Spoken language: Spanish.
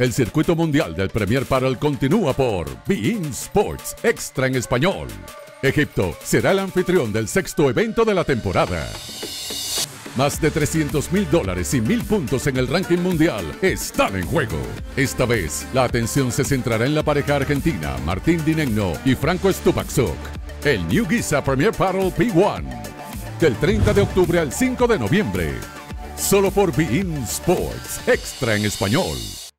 El circuito mundial del Premier Padel continúa por beIN Sports Extra en español. Egipto será el anfitrión del sexto evento de la temporada. Más de $300,000 y 1,000 puntos en el ranking mundial están en juego. Esta vez, la atención se centrará en la pareja argentina Martín Dinenno y Franco Stupaczuk. El New Giza Premier Padel P1. Del 30 de octubre al 5 de noviembre. Solo por beIN Sports Extra en español.